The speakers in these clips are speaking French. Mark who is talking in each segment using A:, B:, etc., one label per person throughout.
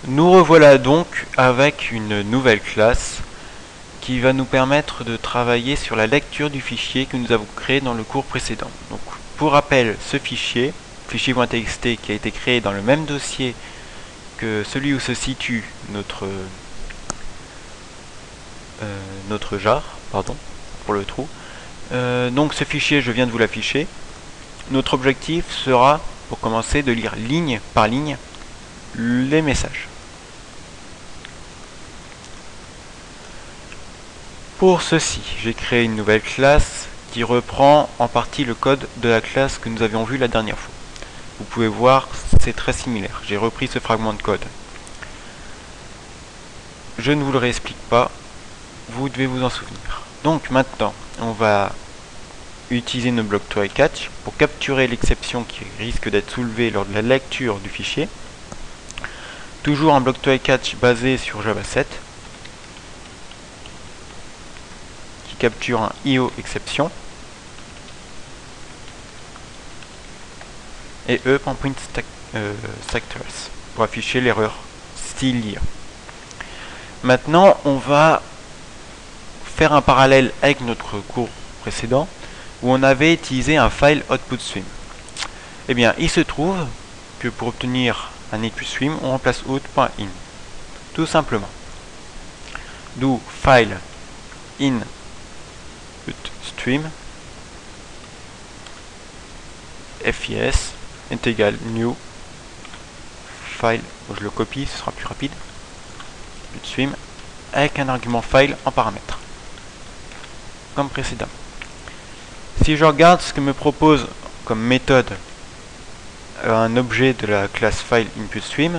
A: Nous revoilà donc avec une nouvelle classe qui va nous permettre de travailler sur la lecture du fichier que nous avons créé dans le cours précédent. Donc, pour rappel, ce fichier, fichier.txt, qui a été créé dans le même dossier que celui où se situe notre jar, pardon, pour le trou. Donc ce fichier, je viens de vous l'afficher. Notre objectif sera, pour commencer, de lire ligne par ligne les messages. Pour ceci, j'ai créé une nouvelle classe qui reprend en partie le code de la classe que nous avions vu la dernière fois. Vous pouvez voir, c'est très similaire. J'ai repris ce fragment de code. Je ne vous le réexplique pas, vous devez vous en souvenir. Donc maintenant, on va utiliser nos blocs try catch pour capturer l'exception qui risque d'être soulevée lors de la lecture du fichier. Toujours un bloc try catch basé sur Java 7 qui capture un IO exception et E.print stack_trace pour afficher l'erreur style IA. Maintenant, on va faire un parallèle avec notre cours précédent où on avait utilisé un file output_stream. Eh bien, il se trouve que pour obtenir un output_stream, on remplace out.in, tout simplement. D'où file in_stream fis est égal new file, je le copie, ce sera plus rapide, output_stream avec un argument file en paramètre, comme précédemment. Si je regarde ce que me propose comme méthode un objet de la classe file input_stream,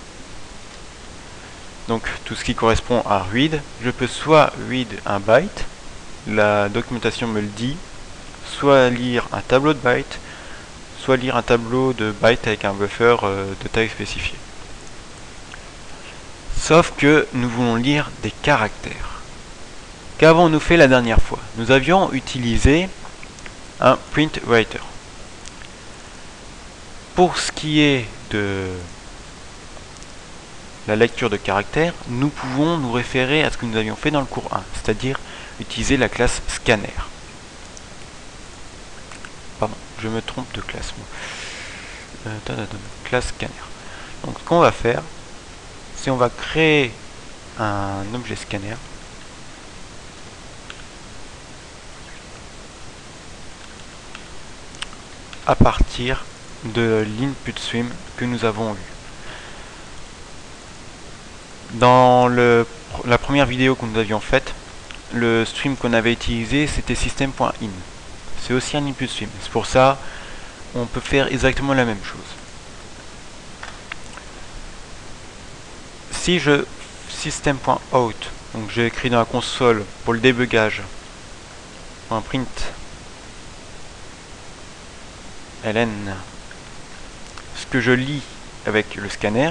A: donc tout ce qui correspond à read, je peux soit read un byte, la documentation me le dit, soit lire un tableau de bytes, soit lire un tableau de bytes avec un buffer de taille spécifiée. Sauf que nous voulons lire des caractères. Qu'avons-nous fait la dernière fois? Nous avions utilisé un print writer. Pour ce qui est de la lecture de caractères, nous pouvons nous référer à ce que nous avions fait dans le cours 1, c'est-à-dire utiliser la classe scanner. Pardon, je me trompe de classe. Classe scanner. Donc ce qu'on va faire, c'est on va créer un objet scanner à partir de l'input_stream que nous avons vu. Dans la première vidéo que nous avions faite, le stream qu'on avait utilisé c'était system.in. C'est aussi un input_stream. C'est pour ça on peut faire exactement la même chose. Si je system.out, donc j'ai écrit dans la console pour le débugage un print ln ce que je lis avec le scanner,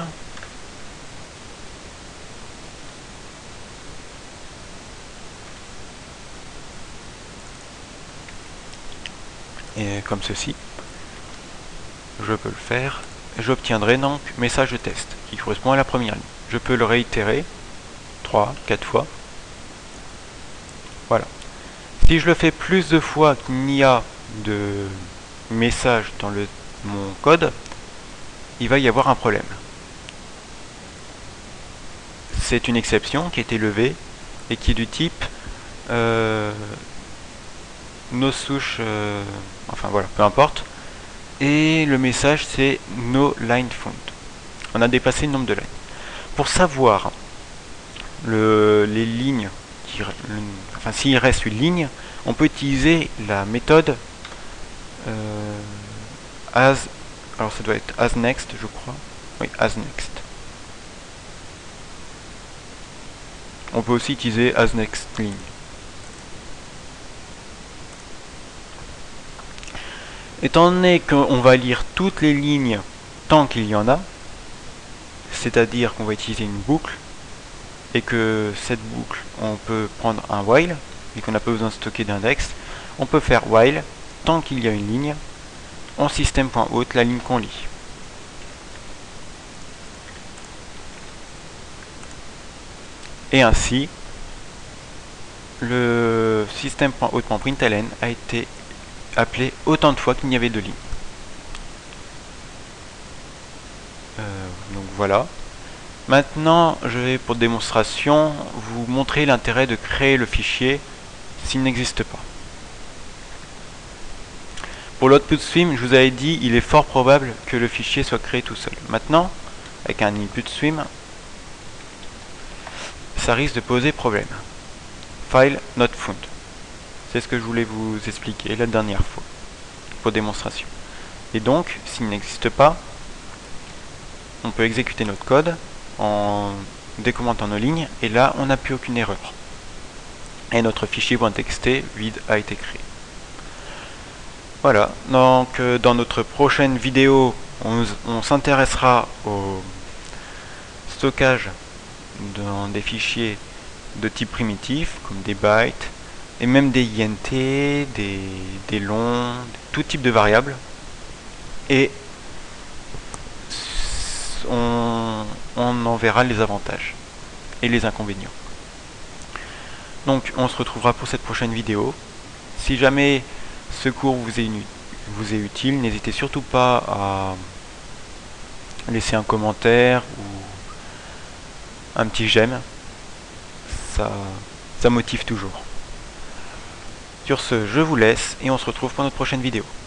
A: et comme ceci, je peux le faire, j'obtiendrai donc message de test qui correspond à la première ligne. Je peux le réitérer 3-4 fois. Voilà. Si je le fais plus de fois qu'il n'y a de message dans mon code, il va y avoir un problème. C'est une exception qui a été levée et qui est du type no souche, enfin voilà, peu importe. Et le message c'est no line found. On a dépassé le nombre de lignes. Pour savoir les lignes, enfin s'il reste une ligne, on peut utiliser la méthode as, alors ça doit être asNext je crois, oui asNext. On peut aussi utiliser asNextLine. Étant donné qu'on va lire toutes les lignes tant qu'il y en a, c'est-à-dire qu'on va utiliser une boucle, et que cette boucle, on peut prendre un while, et qu'on n'a pas besoin de stocker d'index, on peut faire while tant qu'il y a une ligne, en system.out, la ligne qu'on lit. Et ainsi, le système.out.println a été appelé autant de fois qu'il n'y avait de lignes. Donc voilà. Maintenant, je vais pour démonstration vous montrer l'intérêt de créer le fichier s'il n'existe pas. Pour l'output stream, je vous avais dit, il est fort probable que le fichier soit créé tout seul. Maintenant, avec un input stream, ça risque de poser problème. File not found. C'est ce que je voulais vous expliquer la dernière fois, pour démonstration. Et donc, s'il n'existe pas, on peut exécuter notre code en décommentant nos lignes, et là, on n'a plus aucune erreur. Et notre fichier .txt vide a été créé. Voilà, donc dans notre prochaine vidéo, on s'intéressera au stockage dans des fichiers de type primitif, comme des bytes, et même des int, des longs, tout type de variables. Et on en verra les avantages et les inconvénients. Donc on se retrouvera pour cette prochaine vidéo. Si jamais ce cours vous est utile, n'hésitez surtout pas à laisser un commentaire ou un petit j'aime. Ça motive toujours. Sur ce, je vous laisse et on se retrouve pour notre prochaine vidéo.